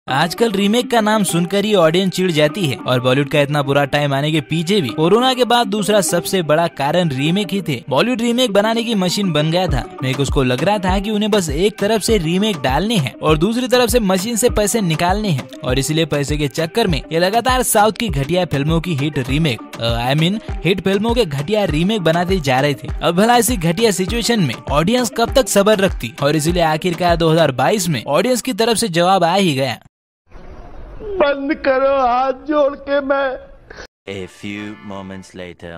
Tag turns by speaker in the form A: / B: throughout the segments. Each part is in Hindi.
A: आजकल रीमेक का नाम सुनकर ही ऑडियंस चिढ़ जाती है और बॉलीवुड का इतना बुरा टाइम आने के पीछे भी कोरोना के बाद दूसरा सबसे बड़ा कारण रीमेक ही थे। बॉलीवुड रीमेक बनाने की मशीन बन गया था। मेरे को उसको लग रहा था कि उन्हें बस एक तरफ से रीमेक डालने हैं और दूसरी तरफ से मशीन से पैसे निकालने हैं और इसीलिए पैसे के चक्कर में ये लगातार साउथ की घटिया फिल्मों की हिट फिल्मों के घटिया रीमेक बनाते जा रहे थे। अब भला ऐसी घटिया सिचुएशन में ऑडियंस कब तक सब्र रखती और इसीलिए आखिरकार 2022 में ऑडियंस की तरफ से जवाब आ ही गया।
B: बंद करो हाथ जोड़ के मैं।
C: A few moments later.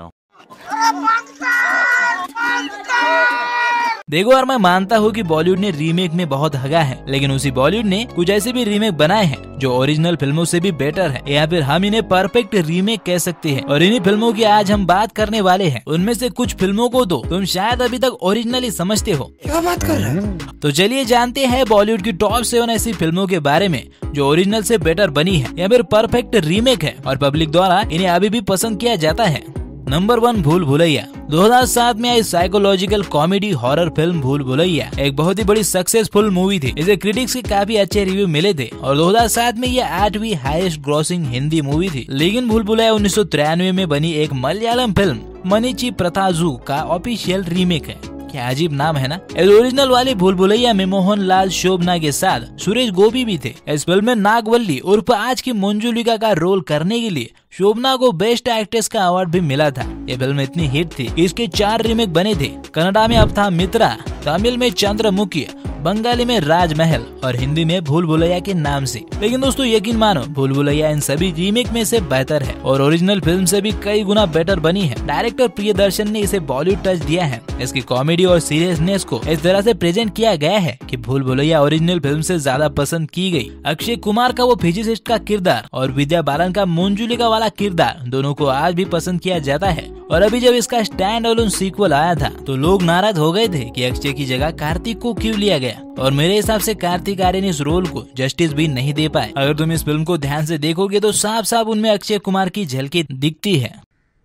A: देखो यार, मैं मानता हूँ कि बॉलीवुड ने रीमेक में बहुत हगा है, लेकिन उसी बॉलीवुड ने कुछ ऐसे भी रीमेक बनाए हैं जो ओरिजिनल फिल्मों से भी बेटर है, या फिर हम इन्हें परफेक्ट रीमेक कह सकते हैं। और इन्हीं फिल्मों की आज हम बात करने वाले हैं। उनमें से कुछ फिल्मों को तो तुम शायद अभी तक ओरिजिनली समझते हो।
D: क्या बात कर रहे हैं?
A: तो चलिए जानते हैं बॉलीवुड की टॉप 7 ऐसी फिल्मों के बारे में जो ओरिजिनल से बेटर बनी है या फिर परफेक्ट रीमेक है और पब्लिक द्वारा इन्हें अभी भी पसंद किया जाता है। नंबर 1, भूल भुलैया। 2007 में आई psychological comedy horror film Bhool Bhulaiyaa एक बहुत ही बड़ी सक्सेसफुल मूवी थी। इसे क्रिटिक्स के काफी अच्छे रिव्यू मिले थे और 2007 में ये 8वीं हाईएस्ट ग्रॉसिंग हिंदी मूवी थी। लेकिन भूल भुलैया 1993 में बनी एक मलयालम फिल्म मनीची प्रताजू का ऑफिशियल रीमेक है। क्या अजीब नाम है ना। इस ओरिजिनल वाली भूल भुलैया में मोहनलाल शोभना के साथ सुरेश गोपी भी थे। इस फिल्म में नागवल्ली उर्फ आज की मंजुलिका का रोल करने के लिए शोभना को बेस्ट एक्ट्रेस का अवार्ड भी मिला था। ये फिल्म इतनी हिट थी कि इसके 4 रीमेक बने थे। कन्नड़ा में अब था मित्रा, तमिल में चंद्रमुखी, बंगाली में राजमहल और हिंदी में भूल भुलैया के नाम से। लेकिन दोस्तों यकीन मानो, भूल भुलैया इन सभी रीमेक में से बेहतर है और ओरिजिनल फिल्म से भी कई गुना बेटर बनी है। डायरेक्टर प्रियदर्शन ने इसे बॉलीवुड टच दिया है। इसकी कॉमेडी और सीरियसनेस को इस तरह से प्रेजेंट किया गया है कि भूल भुलैया ओरिजिनल फिल्म से ज्यादा पसंद की गई। अक्षय कुमार का वो फिजिसिस्ट का किरदार और विद्या बालन का मंजुलिका वाला किरदार दोनों को आज भी पसंद किया जाता है। और अभी जब इसका स्टैंड अलोन सीक्वल आया था तो लोग नाराज हो गए थे कि अक्षय की जगह कार्तिक को क्यों लिया गया और मेरे हिसाब से कार्तिक आर्यन इस रोल को जस्टिस भी नहीं दे पाए। अगर तुम इस फिल्म को ध्यान से देखोगे तो साफ साफ उनमें अक्षय कुमार की झलकी दिखती है।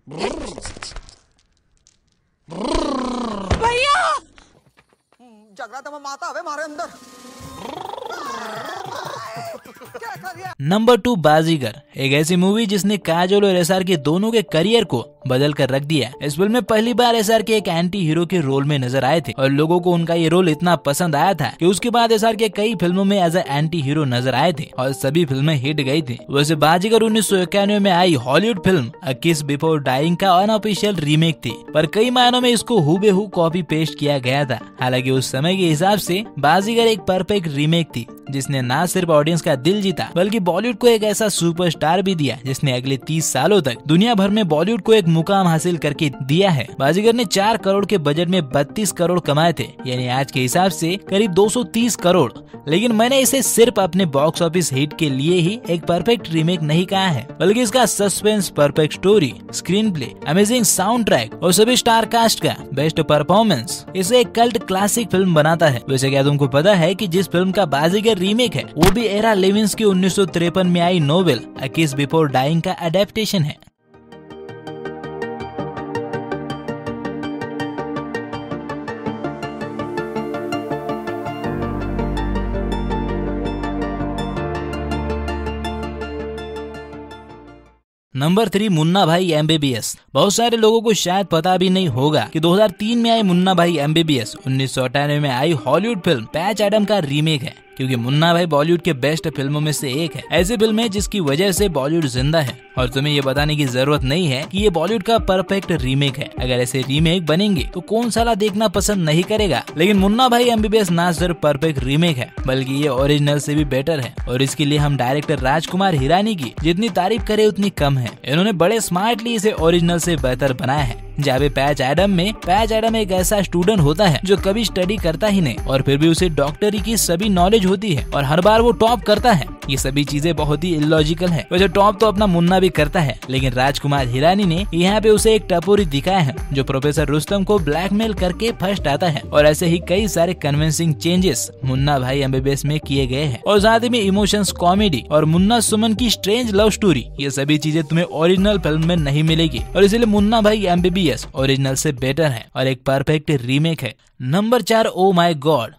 D: भैया झगड़ा तो माता है हमारे अंदर।
A: नंबर 2, बाजीगर। एक ऐसी मूवी जिसने काजोल और एसआर के दोनों के करियर को बदल कर रख दिया। इस फिल्म में पहली बार एसआर के एक एंटी हीरो के रोल में नजर आए थे और लोगों को उनका ये रोल इतना पसंद आया था कि उसके बाद एसआर के कई फिल्मों में एज ए एंटी हीरो नजर आए थे और सभी फिल्में हिट गई थी। वैसे बाजीगर 1991 में आई Hollywood film a kiss before dying का अनऑफिशियल रीमेक थी, पर कई मायनों में इसको हूबहू कॉपी पेस्ट किया गया था। हालांकि उस समय के हिसाब से बाजीगर एक परफेक्ट रीमेक थी जिसने न सिर्फ ऑडियंस का दिल जीता बल्कि बॉलीवुड को एक ऐसा सुपरस्टार भी दिया जिसने अगले 30 सालों तक दुनिया भर में बॉलीवुड को एक मुकाम हासिल करके दिया है। बाजीगर ने 4 करोड़ के बजट में 32 करोड़ कमाए थे, यानी आज के हिसाब से करीब 230 करोड़। लेकिन मैंने इसे सिर्फ अपने बॉक्स ऑफिस हिट के लिए ही एक परफेक्ट रीमेक नहीं कहा है, बल्कि इसका suspense, perfect story, screen play, amazing sound track और सभी स्टार कास्ट का बेस्ट परफॉर्मेंस इसे एक कल्ट क्लासिक फिल्म बनाता है। वैसे क्या तुमको पता है कि जिस फिल्म का बाजीगर रीमेक है वो भी एरा लेविन्स की 1953 में आई novel a kiss before dying का एडेप्टेशन है। Number 3, Munna Bhai MBBS. बहुत सारे लोगों को शायद पता भी नहीं होगा कि 2003 में आई मुन्ना भाई एमबीबीएस 1998 में आई हॉलीवुड फिल्म पैच एडम का रीमेक है, क्योंकि मुन्ना भाई बॉलीवुड के बेस्ट फिल्मों में से एक है। ऐसी फिल्म है जिसकी वजह से बॉलीवुड जिंदा है और तुम्हें ये बताने की जरूरत नहीं है कि ये बॉलीवुड का परफेक्ट रीमेक है। अगर ऐसे रीमेक बनेंगे तो कौन साला देखना पसंद नहीं करेगा। लेकिन मुन्ना भाई एमबीबीएस ना सिर्फ परफेक्ट रीमेक है बल्कि ये ओरिजिनल से भी बेटर है और इसके लिए हम डायरेक्टर राजकुमार हिरानी की जितनी तारीफ करे उतनी कम है। इन्होंने बड़े स्मार्टली इसे ओरिजिनल से बेहतर बनाया है। जहाँ पे पैच एडम एक ऐसा स्टूडेंट होता है जो कभी स्टडी करता ही नहीं और फिर भी उसे डॉक्टरी की सभी नॉलेज होती है और हर बार वो टॉप करता है। ये सभी चीजें बहुत ही इलॉजिकल है। वैसे टॉप तो अपना मुन्ना भी करता है, लेकिन राजकुमार हिरानी ने यहाँ पे उसे एक टपोरी दिखाया है जो प्रोफेसर रुस्तम को ब्लैकमेल करके फर्स्ट आता है। और ऐसे ही कई सारे convincing changes Munna Bhai MBBS में किए गए हैं और साथ ही में इमोशंस, कॉमेडी और मुन्ना सुमन की स्ट्रेंज लव स्टोरी, ये सभी चीजें तुम्हें ओरिजिनल फिल्म में नहीं मिलेगी और इसलिए मुन्ना भाई एमबीबीएस ओरिजिनल से बेटर है और एक परफेक्ट रीमेक है। Number 4, oh my god.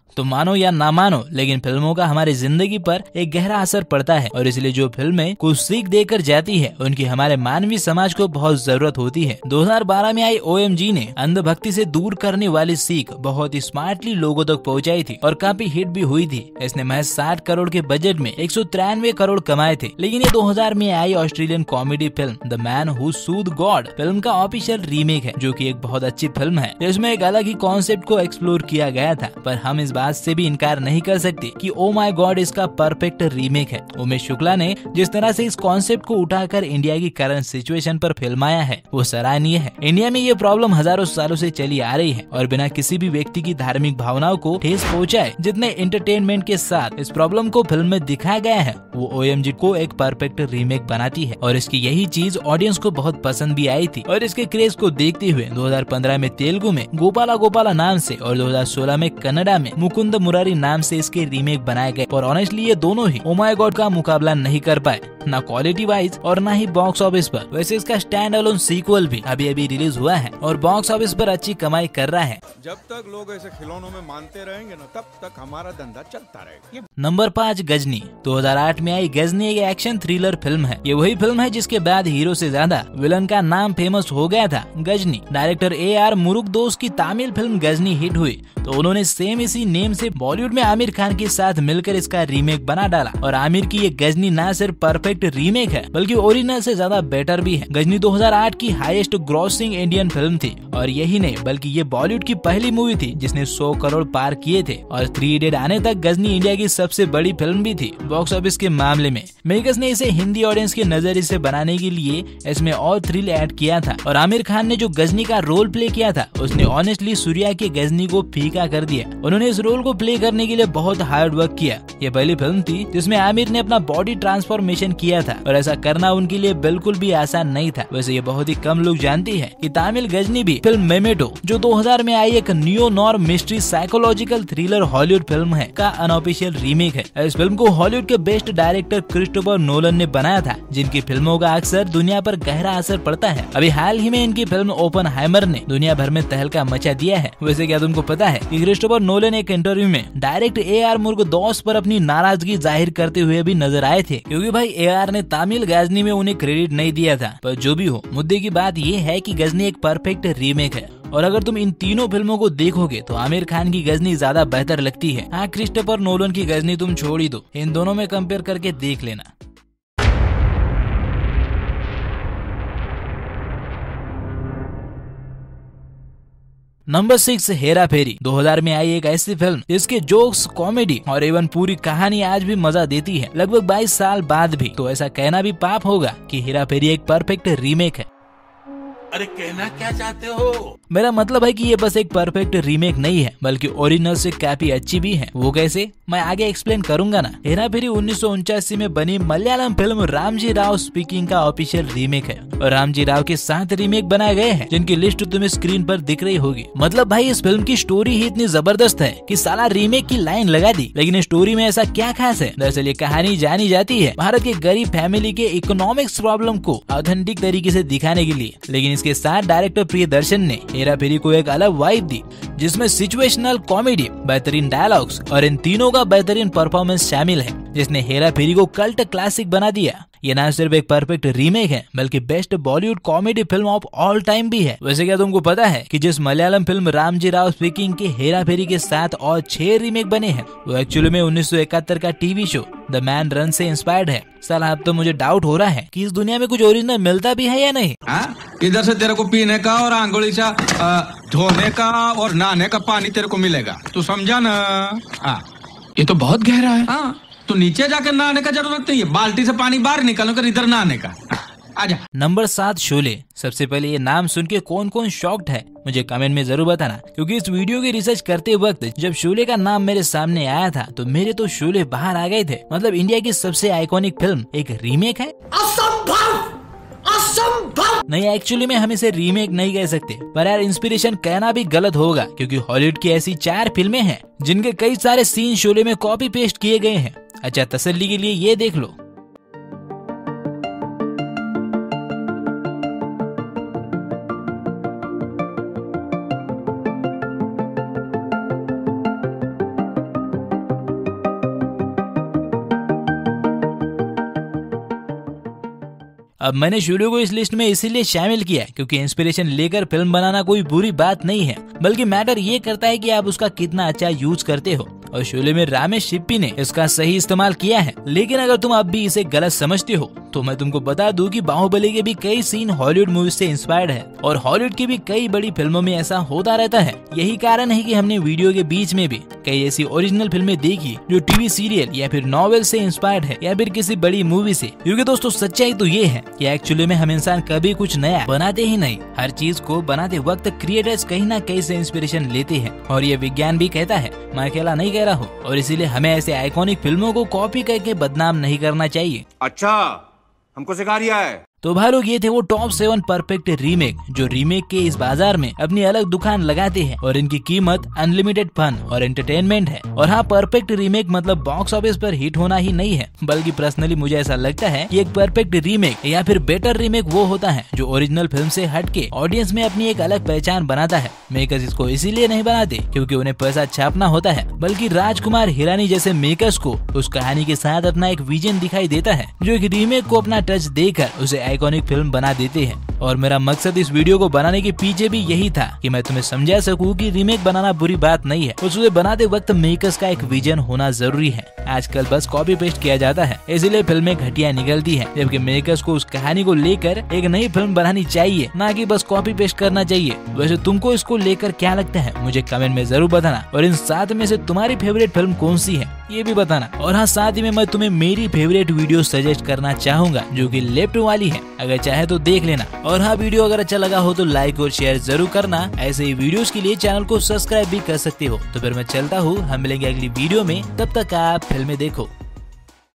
A: तो मानो या ना मानो, लेकिन फिल्मों का हमारी जिंदगी पर एक गहरा असर पड़ता है और इसलिए जो फिल्में कुछ सीख देकर जाती है उनकी हमारे मानवीय समाज को बहुत जरूरत होती है। 2012 में आई OMG ने अंधभक्ति से दूर करने वाली सीख बहुत ही स्मार्टली लोगों तक पहुंचाई थी और काफी हिट भी हुई थी। इसने महज 60 करोड़ के बजट में 193 करोड़ कमाए थे। लेकिन ये 2000 में आई Australian comedy film the man who sued god film का ऑफिशियल रीमेक है, जो कि एक बहुत अच्छी फिल्म है। इसमें एक अलग ही कॉन्सेप्ट को एक्सप्लोर किया गया था, पर हम इस बात से भी इनकार नहीं कर सकते कि ओ माय गॉड इसका परफेक्ट रीमेक है। उमेश शुक्ला ने जिस तरह से इस कॉन्सेप्ट को उठाकर इंडिया की करंट सिचुएशन पर फिल्माया है वो सराहनीय है। इंडिया में ये प्रॉब्लम हजारों सालों से चली आ रही है और बिना किसी भी व्यक्ति की धार्मिक भावनाओं को ठेस पहुंचाए जितने एंटरटेनमेंट के साथ इस प्रॉब्लम को फिल्म में दिखाया गया है वो OMG को एक परफेक्ट रीमेक बनाती है। और इसकी यही चीज ऑडियंस को बहुत पसंद भी आई थी और इसके क्रेज को देखते हुए 2015 में तेलुगु में गोपाला गोपाला नाम से और 2016 में कन्नड़ा में मुकुंद मुरारी नाम से इसके रीमेक बनाए गए। और ऑनेस्टली ये दोनों ही ओ माय गॉड का मुकाबला नहीं कर पाए, ना क्वालिटी वाइज और ना ही बॉक्स ऑफिस पर। वैसे इसका स्टैंड अलोन सीक्वल भी अभी रिलीज हुआ है और बॉक्स ऑफिस पर अच्छी कमाई कर रहा है।
E: जब तक लोग ऐसे खिलौनों में मानते रहेंगे ना, तब तक हमारा धंधा चलता रहेगा।
A: नंबर 5 गजनी। 2008 में आई गजनी एक एक्शन थ्रिलर फिल्म है। ये वही फिल्म है जिसके बाद हीरो से ज्यादा विलन का नाम फेमस हो गया था। गजनी डायरेक्टर AR मुरुगदोस की तमिल फिल्म गजनी हिट हुई तो उन्होंने सेम इसी नेम से बॉलीवुड में आमिर खान के साथ मिलकर इसका रीमेक बना डाला। और आमिर की ये गजनी ना सिर्फ परफेक्ट रीमेक है बल्कि ओरिजिनल से ज्यादा बेटर भी है। गजनी 2008 की हाईएस्ट ग्रॉसिंग इंडियन फिल्म थी और यही नहीं बल्कि ये बॉलीवुड की पहली मूवी थी जिसने 100 करोड़ पार किए थे। और 3 इडियट आने तक गजनी इंडिया की सबसे बड़ी फिल्म भी थी बॉक्स ऑफिस के मामले में। मेकर्स ने इसे हिंदी ऑडियंस के नजरिए से बनाने के लिए इसमें और थ्रिल ऐड किया था और आमिर खान ने जो गजनी का रोल प्ले किया था उसने ऑनेस्टली सूर्या के गजनी को फीका कर दिया। उन्होंने इस रोल को प्ले करने के लिए बहुत हार्ड वर्क किया। ये पहली फिल्म थी जिसमें आमिर ने अपना बॉडी ट्रांसफॉर्मेशन किया था और ऐसा करना उनके लिए बिल्कुल भी आसान नहीं था। वैसे ये बहुत ही कम लोग जानती है कि तमिल गजनी भी फिल्म मेमेटो जो 2000 में आई एक neo noir mystery psychological thriller Hollywood film है का अनऑफिशियल रीमेक है। इस फिल्म को हॉलीवुड के बेस्ट डायरेक्टर क्रिस्टोफर नोलन ने बनाया था जिनकी फिल्मों का अक्सर दुनिया पर गहरा असर पड़ता है। अभी हाल ही में इनकी फिल्म ओपनहाइमर ने दुनिया भर में तहलका मचा दिया है। वैसे क्या तुमको पता है कि क्रिस्टोफर नोलन एक इंटरव्यू में डायरेक्ट AR मुरुगदोस पर अपनी नाराजगी जाहिर करते हुए भी नजर आए थे, क्योंकि भाई AR ने तमिल गजनी में उन्हें क्रेडिट नहीं दिया था। पर जो भी हो, मुद्दे की बात ये है कि गजनी एक परफेक्ट रीमेक है और अगर तुम इन तीनों फिल्मों को देखोगे तो आमिर खान की गजनी ज्यादा बेहतर लगती है। हाँ, क्रिस्टोफर नोलन की गजनी तुम छोड़ ही दो, इन दोनों में कंपेयर करके देख लेना। नंबर 6 हेरा फेरी। 2000 में आई एक ऐसी फिल्म जिसके जोक्स, कॉमेडी और इवन पूरी कहानी आज भी मजा देती है लगभग 22 साल बाद भी। तो ऐसा कहना भी पाप होगा कि हेरा फेरी एक परफेक्ट रीमेक है।
B: अरे कहना क्या चाहते हो?
A: मेरा मतलब है कि ये बस एक परफेक्ट रीमेक नहीं है बल्कि ओरिजिनल से काफी अच्छी भी है। वो कैसे, मैं आगे एक्सप्लेन करूंगा ना। हेरा फेरी 1979 में बनी मलयालम फिल्म रामजी राव स्पीकिंग का ऑफिशियल रीमेक है और रामजी राव के 7 रीमेक बनाए गए हैं जिनकी लिस्ट तुम्हें स्क्रीन पर दिख रही होगी। मतलब भाई इस फिल्म की स्टोरी ही इतनी जबरदस्त है कि साला रीमेक की लाइन लगा दी। लेकिन स्टोरी में ऐसा क्या खास है? दरअसल ये कहानी जानी जाती है भारत के गरीब फैमिली के इकोनॉमिक्स प्रॉब्लम को ऑथेंटिक तरीके से दिखाने के लिए। लेकिन इसके साथ डायरेक्टर प्रियदर्शन ने हेरा फेरी को एक अलग वाइब दी जिसमें सिचुएशनल कॉमेडी, बेहतरीन डायलॉग्स और इन तीनों का बेहतरीन परफॉर्मेंस शामिल है जिसने हेरा फेरी को कल्ट क्लासिक बना दिया। ये ना सिर्फ एक परफेक्ट रीमेक है बल्कि best Bollywood comedy film of all time भी है। वैसे क्या तुमको पता है कि जिस मलयालम फिल्म रामजी राव स्पीकिंग के हेरा फेरी के साथ और 6 रीमेक बने हैं वो एक्चुअली में 1971 का TV show the man run से इंस्पायर्ड है। साला अब तो मुझे डाउट हो रहा है कि इस दुनिया में कुछ ओरिजिनल मिलता भी है या नहीं।
F: इधर से तेरे को पीने का और आंगुली से धोने का और नहाने का पानी तेरे को मिलेगा, तू समझा ना? ये तो बहुत गहरा है। तो नीचे जाकर नहाने का जरूरत नहीं है, बाल्टी से पानी बाहर निकालो कर इधर नहाने का। आजा।
A: नंबर 7 शोले। सबसे पहले ये नाम सुन के कौन कौन शॉक्ड है मुझे कमेंट में जरूर बताना, क्योंकि इस वीडियो की रिसर्च करते वक्त जब शोले का नाम मेरे सामने आया था तो मेरे तो शोले बाहर आ गए थे। मतलब इंडिया की सबसे आइकॉनिक फिल्म एक रीमेक है।
D: असंभव, असंभव।
A: नहीं, एक्चुअली में हम इसे रीमेक नहीं कह सकते, पर यार इंस्पिरेशन कहना भी गलत होगा क्योंकि हॉलीवुड की ऐसी 4 फिल्में हैं जिनके कई सारे सीन शोले में कॉपी पेस्ट किए गए हैं। अच्छा, तसल्ली के लिए ये देख लो। अब मैंने स्टूडियो को इस लिस्ट में इसीलिए शामिल किया है क्योंकि इंस्पिरेशन लेकर फिल्म बनाना कोई बुरी बात नहीं है, बल्कि मैटर ये करता है कि आप उसका कितना अच्छा यूज करते हो। और शोले में रामेश सिप्पी ने इसका सही इस्तेमाल किया है। लेकिन अगर तुम अब भी इसे गलत समझते हो तो मैं तुमको बता दूं कि बाहुबली के भी कई सीन हॉलीवुड मूवी से इंस्पायर्ड है और हॉलीवुड की भी कई बड़ी फिल्मों में ऐसा होता रहता है। यही कारण है कि हमने वीडियो के बीच में भी कई ऐसी ओरिजिनल फिल्में देखी जो टीवी सीरियल या फिर नॉवेल से इंस्पायर्ड है या फिर किसी बड़ी मूवी से। क्योंकि दोस्तों सच्चाई तो ये है कि एक्चुअली में हम इंसान कभी कुछ नया बनाते ही नहीं, हर चीज को बनाते वक्त क्रिएटर्स कहीं ना कहीं से इंस्पिरेशन लेते हैं और ये विज्ञान भी कहता है, मैं अकेला नहीं कह रहा हूँ। और इसीलिए हमें ऐसे आइकॉनिक फिल्मों को कॉपी करके बदनाम नहीं करना चाहिए।
E: अच्छा, हमको सिखा रिया है।
A: तो भाई लोग, ये थे वो टॉप 7 परफेक्ट रीमेक जो रीमेक के इस बाजार में अपनी अलग दुकान लगाते हैं और इनकी कीमत अनलिमिटेड फन और एंटरटेनमेंट है। और हाँ, परफेक्ट रीमेक मतलब बॉक्स ऑफिस पर हिट होना ही नहीं है, बल्कि पर्सनली मुझे ऐसा लगता है कि एक परफेक्ट रीमेक या फिर बेटर रीमेक वो होता है जो ओरिजिनल फिल्म से हटके ऑडियंस में अपनी एक अलग पहचान बनाता है। मेकर्स इसको इसीलिए नहीं बनाते क्योंकि उन्हें पैसा छापना होता है, बल्कि राजकुमार हिरानी जैसे मेकर्स को उस कहानी के साथ अपना एक विजन दिखाई देता है जो एक रीमेक को अपना टच देकर उसे आइकॉनिक फिल्म बना देते हैं। और मेरा मकसद इस वीडियो को बनाने के पीछे भी यही था कि मैं तुम्हें समझा सकूं कि रीमेक बनाना बुरी बात नहीं है, उसे बनाते वक्त मेकर्स का एक विजन होना जरूरी है। आजकल बस कॉपी पेस्ट किया जाता है, इसीलिए फिल्में घटिया निकलती हैं, जबकि मेकर्स को उस कहानी को लेकर एक नई फिल्म बनानी चाहिए, ना कि बस कॉपी पेस्ट करना चाहिए। वैसे तुमको इसको लेकर क्या लगता है मुझे कमेंट में जरूर बताना, और इन 7 में से तुम्हारी फेवरेट फिल्म कौन सी है ये भी बताना। और हाँ, साथ ही में मैं तुम्हें मेरी फेवरेट वीडियो सजेस्ट करना चाहूंगा जो कि लेफ्ट वाली है, अगर चाहे तो देख लेना। और हाँ, वीडियो अगर अच्छा लगा हो तो लाइक और शेयर जरूर करना। ऐसे ही वीडियोस के लिए चैनल को सब्सक्राइब भी कर सकते हो। तो फिर मैं चलता हूँ, हम मिलेंगे अगली वीडियो में, तब तक आप फिल्में देखो।